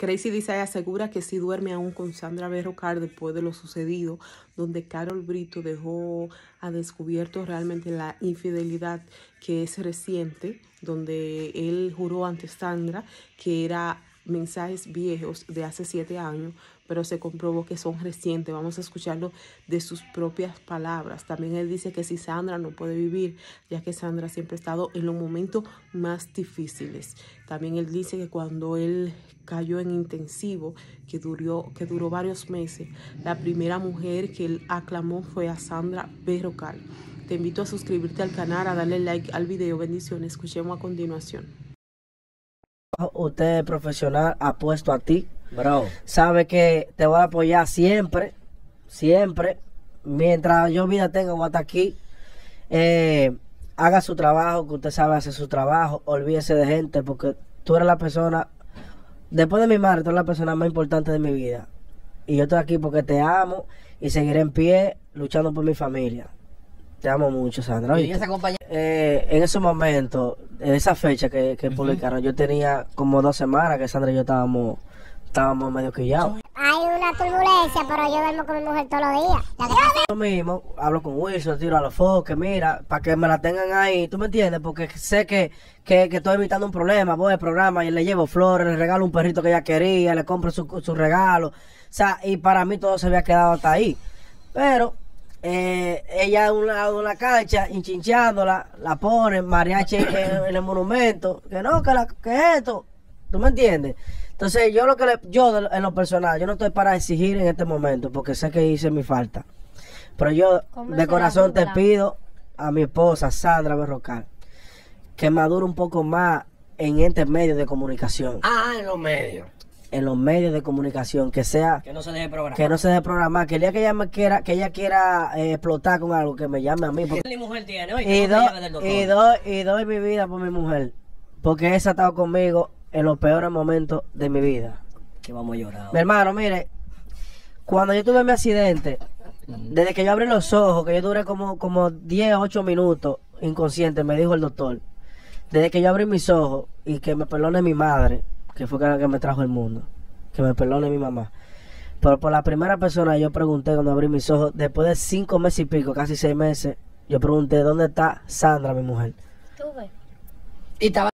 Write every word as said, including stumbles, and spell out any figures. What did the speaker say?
Crazy Desire asegura que sí duerme aún con Sandra Berrocal después de lo sucedido, donde Karol Brito dejó a descubierto realmente la infidelidad que es reciente, donde él juró ante Sandra que era mensajes viejos de hace siete años, pero se comprobó que son recientes. Vamos a escucharlo de sus propias palabras. También él dice que si Sandra no puede vivir, ya que Sandra siempre ha estado en los momentos más difíciles. También él dice que cuando él cayó en intensivo, que duró, que duró varios meses, la primera mujer que él aclamó fue a Sandra Berrocal. Te invito a suscribirte al canal, a darle like al video. Bendiciones. Escuchemos a continuación. Usted es profesional, apuesto a ti, bro. Sabe que te voy a apoyar siempre, siempre. Mientras yo vida tenga, voy a estar aquí. Eh, haga su trabajo, que usted sabe hacer su trabajo. Olvídese de gente, porque tú eres la persona, después de mi madre, tú eres la persona más importante de mi vida. Y yo estoy aquí porque te amo y seguiré en pie luchando por mi familia. Te amo mucho, Sandra. ¿Y esa compañía? Eh, en ese momento, en esa fecha que, que uh-huh. publicaron, yo tenía como dos semanas que Sandra y yo estábamos, estábamos medio quillados. Hay una turbulencia, pero yo duermo con mi mujer todos los días. Yo mismo hablo con Wilson, tiro a los foques, mira, para que me la tengan ahí, ¿tú me entiendes? Porque sé que, que, que estoy evitando un problema, voy al programa y le llevo flores, le regalo un perrito que ella quería, le compro su, su regalo. O sea, y para mí todo se había quedado hasta ahí. Pero Eh, ella a un lado de la cancha, hinchinchándola, la ponen, mariachi en, en el monumento, que no, que, la, que esto, ¿tú me entiendes? Entonces yo lo que le, yo en lo personal, yo no estoy para exigir en este momento, porque sé que hice mi falta, pero yo de corazón te pido a mi esposa, Sandra Berrocal, que madure un poco más en este medio de comunicación. Ah, en los medios. En los medios de comunicación, que sea que no se deje programar, que no se deje programar, que el día que ella me quiera, que ella quiera eh, explotar con algo, que me llame a mí. Porque... mi mujer tiene, oye, y, do, y, doy, y doy mi vida por mi mujer, porque esa ha estado conmigo en los peores momentos de mi vida. Que vamos a llorar. Mi hermano, mire, cuando yo tuve mi accidente, uh-huh. desde que yo abrí los ojos, que yo duré como, como diez, ocho minutos inconsciente, me dijo el doctor, desde que yo abrí mis ojos, y que me perdone mi madre, que fue la que me trajo el mundo, que me perdone mi mamá, pero por la primera persona yo pregunté cuando abrí mis ojos, después de cinco meses y pico, casi seis meses, yo pregunté, ¿dónde está Sandra, mi mujer? Tuve. Y estaba